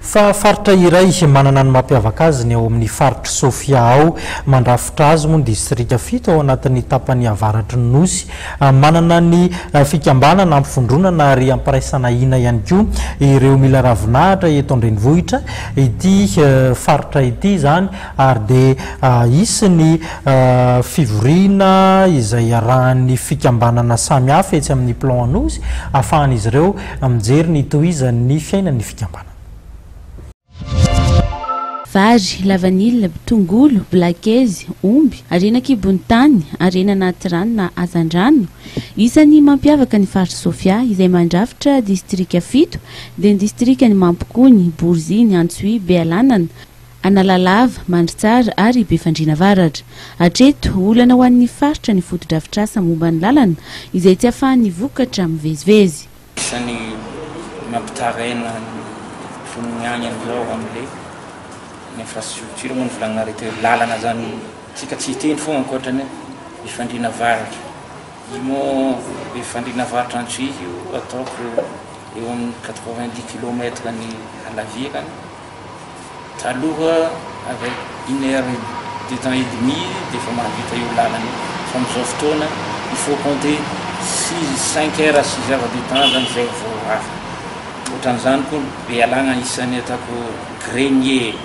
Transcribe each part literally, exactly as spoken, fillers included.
fa faritra iray manana ny mampiavaka azy ny ao amin'ny faritra Sofia ao mandrafitra azy moa ny distrika fito ao anatin'ny tapany avaratry ny nosy manana ny fikambanana ampifondronana ary ampiraisana ina ihany koa ireo mila ravinahitra eto an-drenivohitra ity faritra ity zany ary dia isy ny fivoriana izay arahan'ny fikambanana samy hafa etsy amin'ny plan anosy ahafahan'izy ireo mijery ny tohizan'ny fiainan'ny fikambanana. Vary, lavanila, tongolo, blakezy, omby, arena kibontany, arena anaty rano na azandrano. Isan'ny mampiavaka ny faritra Sofia izay mandrafitra distrika fito dia ny distrika ny Mampikony, Borziny, Antsui, Bealanana, Analalava, Mandritsara ary Befandrinavaratra. Hatreto olana ho an'ny faritra ny foto-drafitrasa momba ny lalana izay tsy ahafahan'ny vokatra mivezivezy. Isan'ny mampitarena foniniany amin'izao amin'ilay infrastructure moa ny volagna reto lalana zany tsika tsy hiteny fogna ankoatrany Befandrinavaratra. Io moa Befandrinavaratra Antsui io ataoko eo amin'ny quatre-vingt-dix kilomètres ny halavirany. Taloha avec une heure de temps et demi dia efa mahavita io lalana fa amin'izao fotoana il faut compter six cinq heures à six heures de temps zany zay vao afaka. Ohatran'izany koa Bealana isan'ny ataoko grenier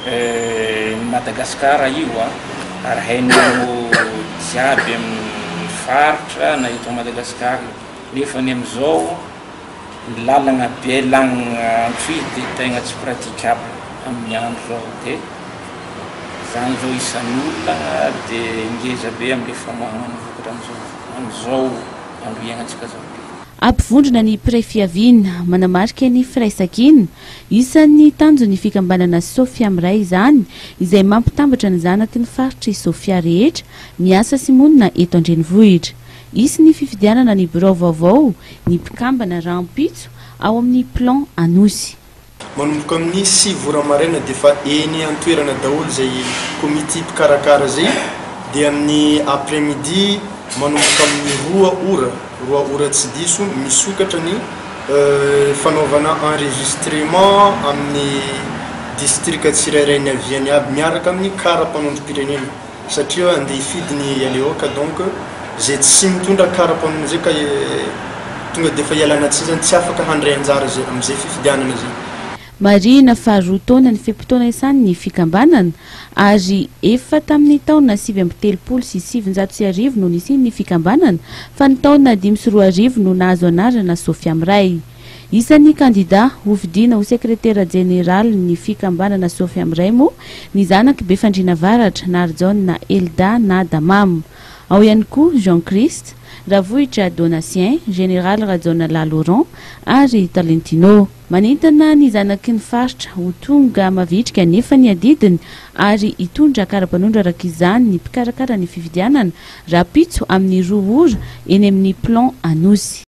Madagascar io ary hainao jiaby amin'ny faritra na eto Madagascar nefa ny amin'izao ny lalana Bealana Antsui dia tegna tsy pratikable amin'ny andro zao dia zany zao isan'ny olona dia ngeza be amin'ilay famoahana vokatra amin'izao andro iainantsika zao. Ampivondrona ny prefiaviana manamarika ny firaisakina isan'ny tanjon'ny fikambanana Sofia Miray izany izay mampitambatra ny zanaky ny faritra Sofia rehetra miasa sy monina eto an-drenivohitra. Isy ny fifidianana ny birao vaovao ny mpikambana Rampitso ao amin'ny plan Anosy. Manomboka amin'ny sivy maraina dia efa eny antoerana daholo zay komity mpikarakara zay dia amin'ny après-midi manomboka amin'ny roa ora roa ora tsy diso misokatra ny fanaovana enregistrement amin'ny distrika tsirairay ny aviany aby miaraka amin'ny kara-panondrom-pirenena satria andeha hifidy ny aleoka donc zay tsy mitondra kara-panondro zay ka tonga dia efa ialana tsy zany tsy afaka handray anjara zay amin'izay fifidianana zay. Marina fa roa taona ny fiampitaona isany ny fikambanana ary efa tamin'ny taona sivy amby telopolo sy sivinjato sy arivo no nisiny ny fikambanana fa ny taona dimy sy roa arivo no nahazo anarana Sofia Miray. Isan'ny kandida ho vidiana ho sekretera jeneral ny fikambanana Sofia Miray moa ny zanaky Befandrinavaratra Narjon na Elda na Damam. Ao ihany koa Jean Christ, Ravohitra Donatien, Général Rajona La Laurent ary Talentino. Manentana ny zanaky ny faritra ho tonga mavitrika nefa ny adidiny ary hitondra kara-panondro araka izany ny mpikarakara ny fifidianana Rampitso amin'ny roa ora eny amin'ny plan Anosy.